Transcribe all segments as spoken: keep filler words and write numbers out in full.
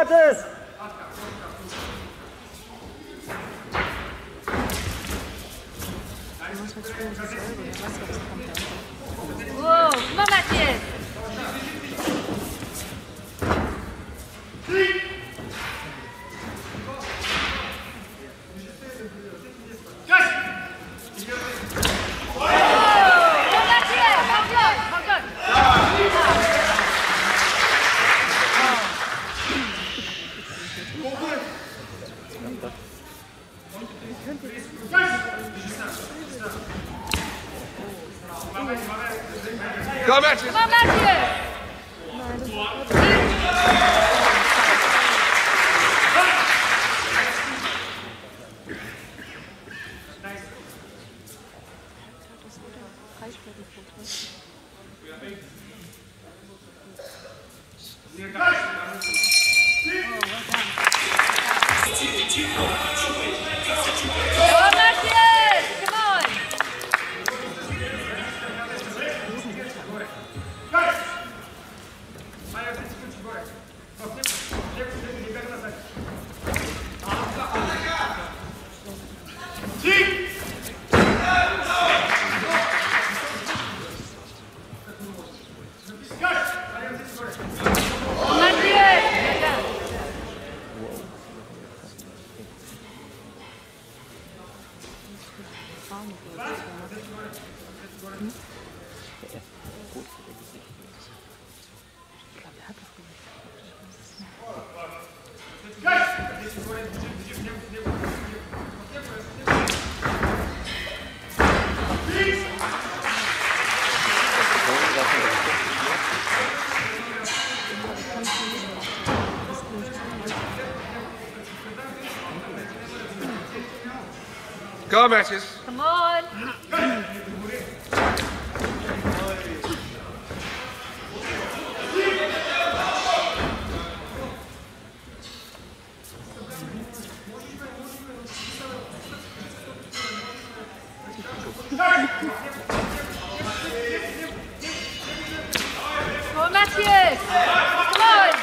Mathis! Whoa, come on, Matthias! Go, Matthew! Come on, Matthew! Go, Matthews. Come on. Come on, Matthias. Come on.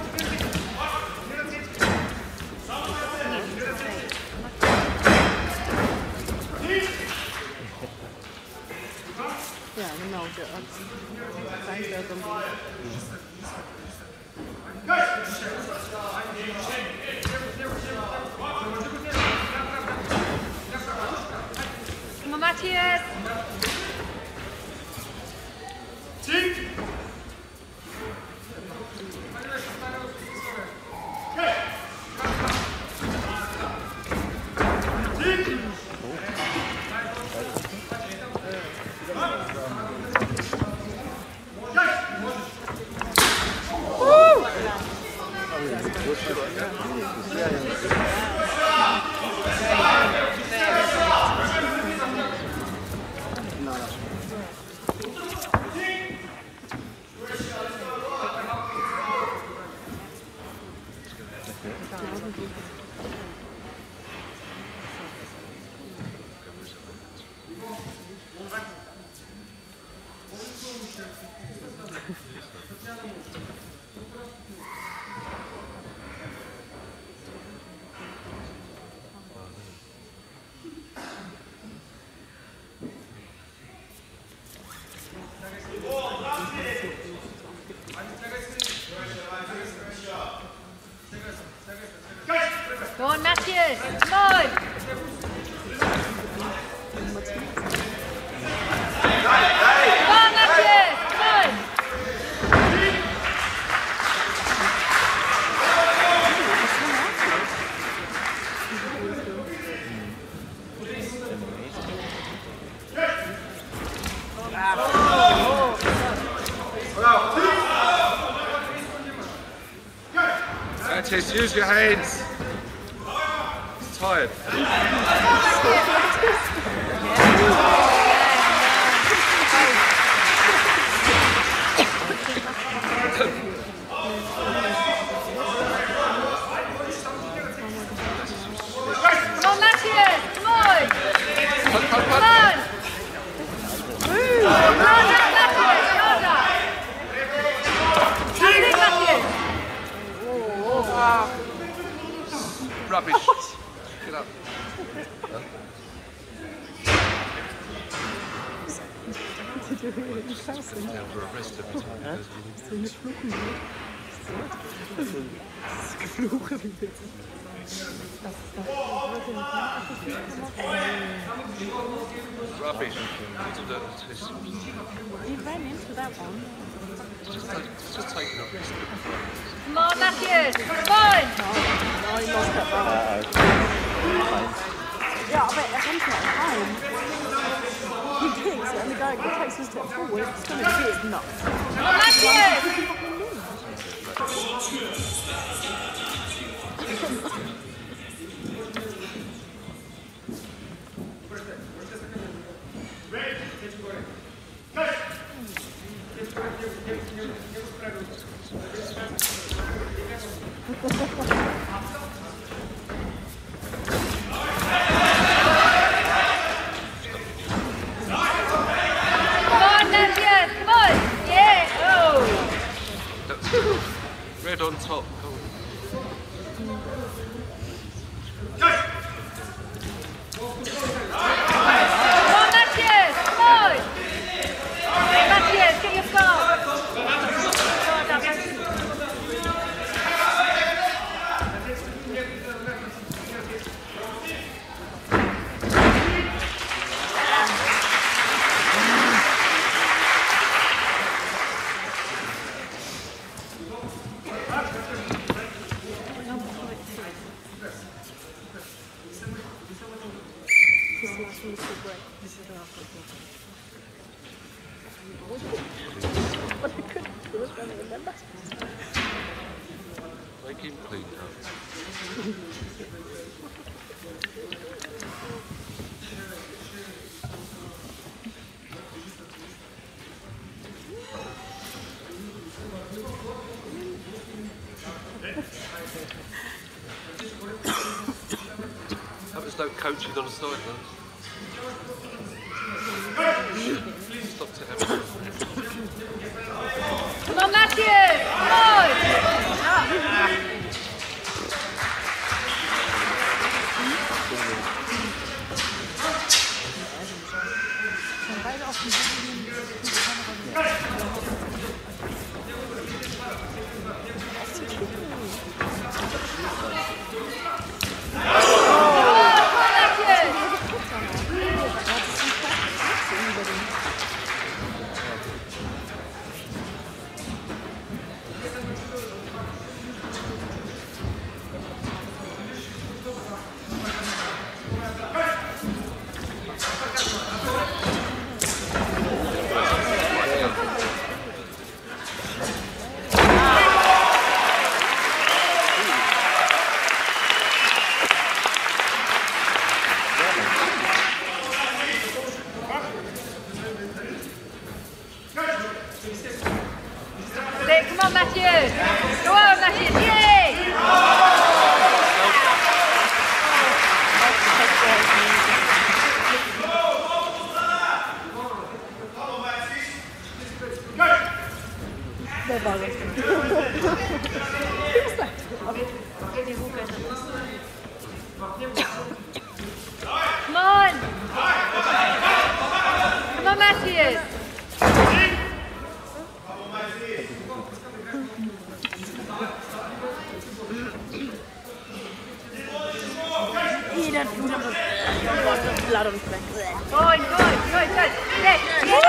Ja, genau, der Reinfelder. Come on, Matthias. Go on, Matthias. Come on. Come on, Matthias. Come on. Matthews, use your hands. He's tired. Come on, Matthias. Come on. Come, come, Come come. on. Well done, Matthias. Well done. Matthias. Wow. rubbish. Get up. Did you hear it? Down for a rest every time. So eine Fluchen. Das ist Gefluche, wie bitte. Das ist doch wirklich Rubbish. To the, to He ran into that one. just, take, just taking a rest. Come on, Matthews. Come on. No, he lost that ball. Ja, aber er rennt ja auch rein. He kicks it and the guy takes a step forward. It's going to be nuts. Come on, Matthews. Red on top. Make him clean up. That was no coaching on the sideline. Stop to have it. Come on, Matthew! Come on! Come on, Matthew! Go on, Matthew! Yay! Come on! Come on, Matthew! He didn't do the blood on his back. Go on, go on, go on, go on. Yes, yes.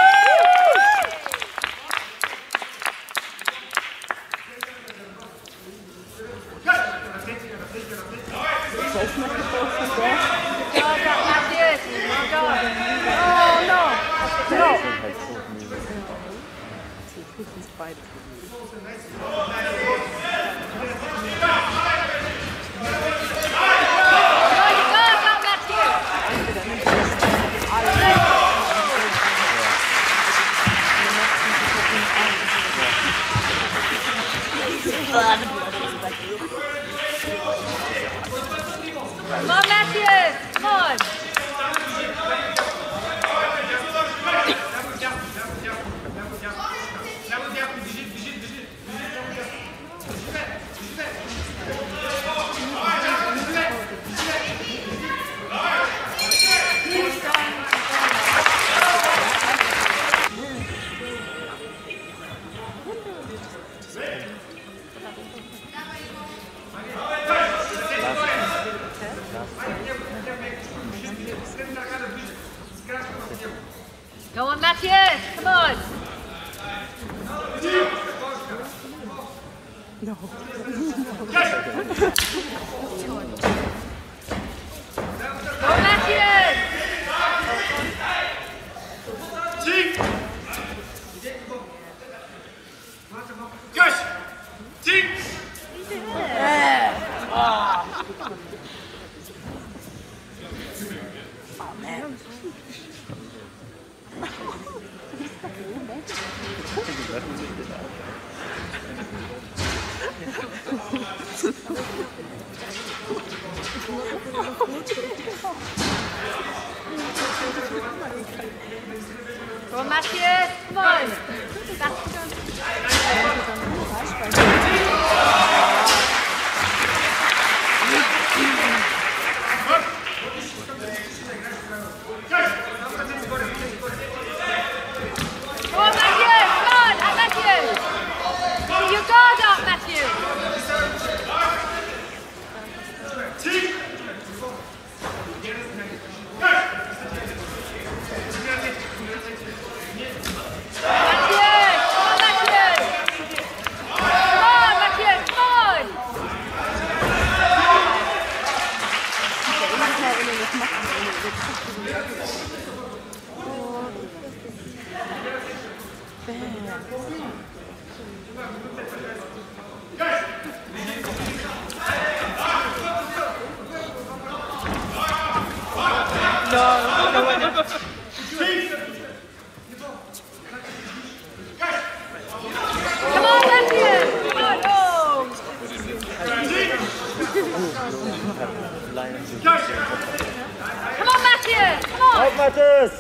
Well done, Matthews. Well done. Oh, no. No. He's fighting. Come on, Matthews! Come on! Go on, Matthias. Come on. No. Go on, Matthias. Yes! Team! Yeah. Oh. Oh, man. Go on, Matthias. Come on. Come on, Matthew. Come on, up, Matthew. Get your guard up, Matthew. No, no, no, no. Come on, Matthew! Come on, oh! Come on, Matthew! Come on! Auf, Matthias!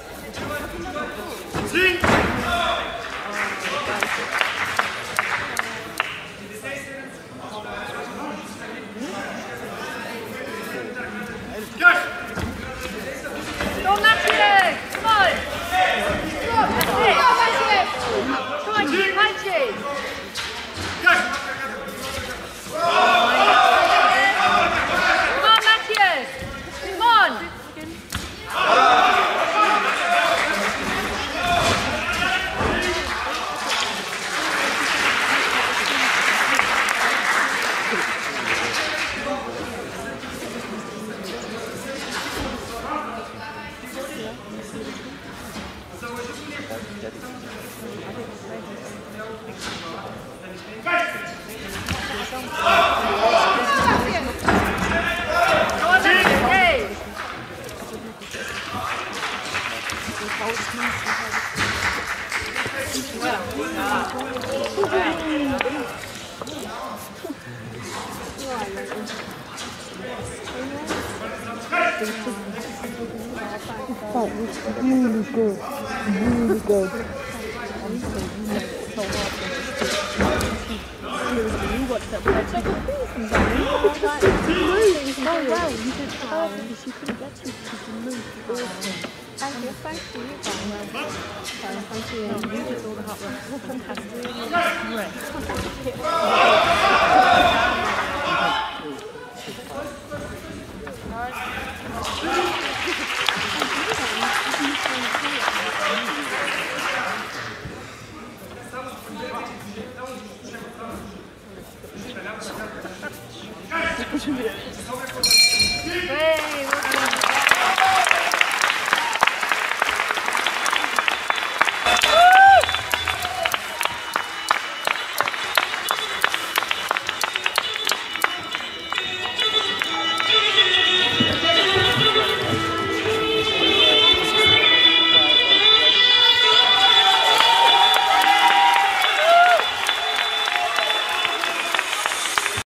Go on, Matthew! Come on! Come on, Matthew! Come on, you punchy! Come on, Matthew! Come on! Oh, it's really good. Really good. You watched that one. It's like a thing. Oh, wow. You did perfect because you couldn't get to it because you moved. Awesome. Thank you. Thank you. Thank you. You did all the hard work. Fantastic. Great.